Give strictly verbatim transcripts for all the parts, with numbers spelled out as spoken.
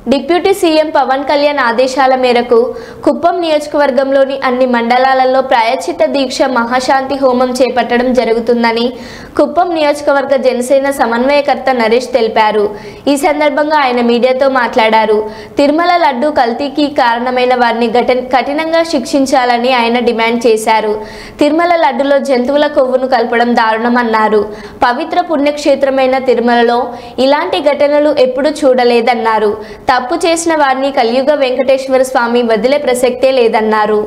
Deputy CM Pawan Kalyan ఆదేశాల మేరకు కుప్పం నియోజకవర్గంలోని అన్ని మండలాలలో ప్రాయశ్చిత్త దీక్ష మహాశాంతి హోమం చేపట్టడం జరుగుతుందని కుప్పం నియోజకవర్గ జనసేన సమన్వయకర్త నరేష్ తెలిపారు. ఈ సందర్భంగా ఆయన మీడియాతో మాట్లాడారు. తిరుమల లడ్డు కల్తీకి కారణమైన వారిని కఠినంగా శిక్షించాలని ఆయన డిమాండ్ చేశారు. తిరుమల లడ్డులో జంతువుల కొవ్వును కలపడం దారుణమన్నారు. పవిత్ర పుణ్యక్షేత్రమైన తిరుమలలో ఇలాంటి ఘటనలు ఎప్పుడూ చూడలేదన్నారు. తప్పు చేసిన వారిని కలియుగ వెంకటేశ్వర స్వామి వదిలే ప్రసక్తే లేదన్నారు.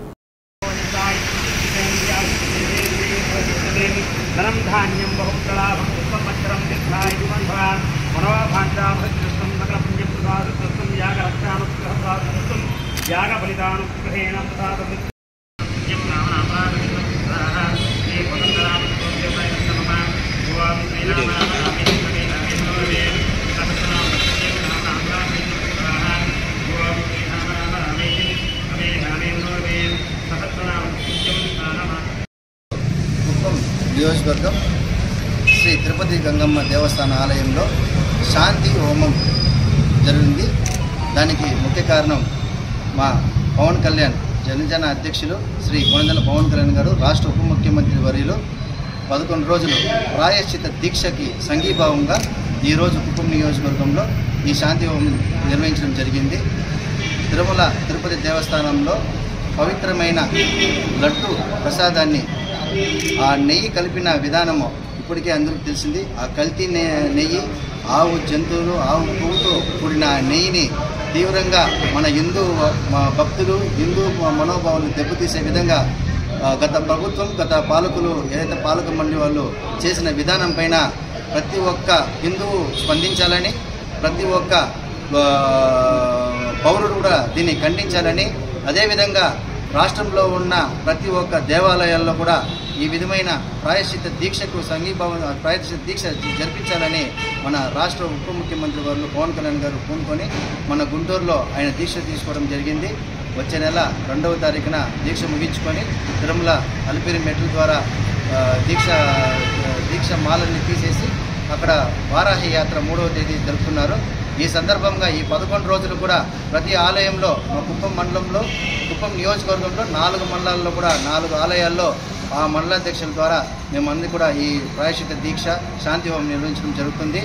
నియోజకవర్గం శ్రీ తిరుపతి గంగమ్మ దేవస్థాన ఆలయంలో శాంతి హోమం జరిగింది. దానికి ముఖ్య కారణం మా పవన్ కళ్యాణ్ జనజన అధ్యక్షులు శ్రీ కొణిదెల పవన్ కళ్యాణ్ గారు రాష్ట్ర ఉప ముఖ్యమంత్రి వర్యులు పదకొండు రోజులు ప్రాయశ్చిత దీక్షకి సంఘీభావంగా ఈరోజు కుప్పం నియోజకవర్గంలో ఈ శాంతి హోమం నిర్వహించడం జరిగింది. తిరుమల తిరుపతి దేవస్థానంలో పవిత్రమైన లడ్డు ప్రసాదాన్ని ఆ నెయ్యి కలిపిన విధానము ఇప్పటికే అందరికీ తెలిసింది. ఆ కల్తీ నెయ్యి ఆవు జంతువులు ఆవు పువ్వుతో కూడిన నెయ్యిని తీవ్రంగా మన హిందూ భక్తులు హిందూ మనోభావాలను దెబ్బతీసే విధంగా గత ప్రభుత్వం గత పాలకులు ఏదైతే పాలక మండలి వాళ్ళు చేసిన విధానం పైన ప్రతి ఒక్క హిందువు స్పందించాలని ప్రతి ఒక్క పౌరుడు కూడా దీన్ని ఖండించాలని అదేవిధంగా రాష్ట్రంలో ఉన్న ప్రతి ఒక్క దేవాలయాల్లో కూడా ఈ విధమైన ప్రాయశ్చిత్త దీక్షకు సంఘీభావం ప్రాయశ్చిత్త దీక్ష జరిపించాలని మన రాష్ట్ర ఉప ముఖ్యమంత్రి వారు పవన్ కళ్యాణ్ గారు పూనుకొని మన గుంటూరులో ఆయన దీక్ష తీసుకోవడం జరిగింది. వచ్చే నెల రెండవ తారీఖున దీక్ష ముగించుకొని తిరుమల అలిపిరి మెట్ల ద్వారా దీక్ష దీక్ష మాలని తీసేసి అక్కడ వారాహి యాత్ర మూడవ తేదీ జరుపుతున్నారు. ఈ సందర్భంగా ఈ పదకొండు రోజులు కూడా ప్రతి ఆలయంలో మా కుప్పం మండలంలో కుప్పం నియోజకవర్గంలో నాలుగు మండలాల్లో కూడా నాలుగు ఆలయాల్లో ఆ మండలాధ్యక్షుల ద్వారా మేమందరూ కూడా ఈ ప్రాయశ్చిత్త దీక్ష శాంతి హోమం నిర్వహించడం జరుగుతుంది.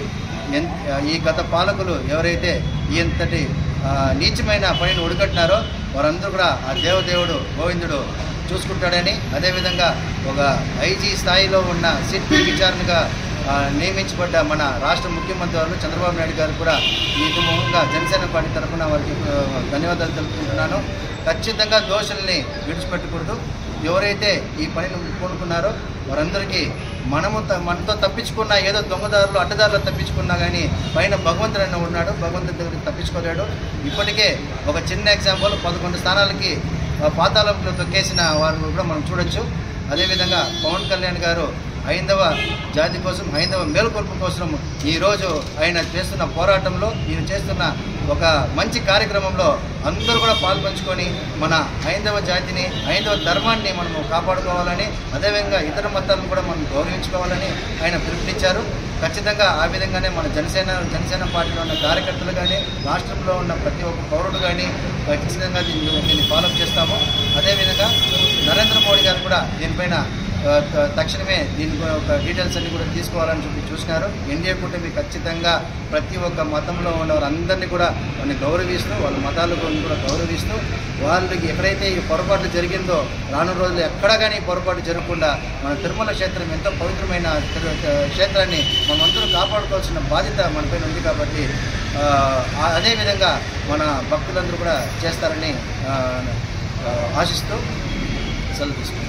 ఈ గత పాలకులు ఎవరైతే ఇంతటి నీచమైన పనిని ఒడిగట్టినారో వారందరూ కూడా ఆ దేవదేవుడు గోవిందుడు చూసుకుంటాడని అదేవిధంగా ఒక ఐజీ స్థాయిలో ఉన్న సిట్ విచారణగా నియమించబడ్డ మన రాష్ట్ర ముఖ్యమంత్రి వారు చంద్రబాబు నాయుడు గారు కూడా ఈ ముఖంగా జనసేన పార్టీ తరఫున వారికి ధన్యవాదాలు తెలుపుకుంటున్నాను. ఖచ్చితంగా దోషుల్ని విడిచిపెట్టకూడదు. ఎవరైతే ఈ పనిని కోరుకున్నారో వారందరికీ మనము మనతో తప్పించుకున్నా ఏదో దొంగదారులు అడ్డదారులు తప్పించుకున్నా కానీ పైన భగవంతుడు అన్న ఉన్నాడు. భగవంతుడి దగ్గరికి తప్పించుకోలేడు. ఇప్పటికే ఒక చిన్న ఎగ్జాంపుల్ పదకొండు స్థానాలకి పాతాళంలో తొక్కేసిన వారు కూడా మనం చూడొచ్చు. అదేవిధంగా పవన్ కళ్యాణ్ గారు హైందవ జాతి కోసం హైందవ మేలుకొల్పు కోసం ఈరోజు ఆయన చేస్తున్న పోరాటంలో ఈయన చేస్తున్న ఒక మంచి కార్యక్రమంలో అందరూ కూడా పాల్పంచుకొని మన హైందవ జాతిని హైందవ ధర్మాన్ని మనము కాపాడుకోవాలని అదేవిధంగా ఇతర మతాలను కూడా మనం గౌరవించుకోవాలని ఆయన పిలుపునిచ్చారు. ఖచ్చితంగా ఆ విధంగానే మన జనసేన జనసేన పార్టీలో ఉన్న కార్యకర్తలు కానీ రాష్ట్రంలో ఉన్న ప్రతి ఒక్క పౌరుడు కానీ ఖచ్చితంగా దీన్ని దీన్ని ఫాలో చేస్తాము. అదేవిధంగా నరేంద్ర మోడీ గారు కూడా దీనిపైన తక్షణమే దీని ఒక డీటెయిల్స్ అన్ని కూడా తీసుకోవాలని చెప్పి చూసినారు. ఎన్డీఏ కూటమి ఖచ్చితంగా ప్రతి ఒక్క మతంలో ఉన్న వారందరినీ కూడా వాళ్ళని గౌరవిస్తూ వాళ్ళ మతాలను కూడా గౌరవిస్తూ వాళ్ళకి ఎక్కడైతే ఈ పొరపాటు జరిగిందో రాను రోజులు ఎక్కడ కానీ పొరపాటు జరగకుండా మన తిరుమల క్షేత్రం ఎంతో పవిత్రమైన క్షేత్రాన్ని మనమందరూ కాపాడుకోవాల్సిన బాధ్యత మనపైన ఉంది. కాబట్టి అదేవిధంగా మన భక్తులందరూ కూడా చేస్తారని ఆశిస్తూ సెలవు తీసుకుంటాం.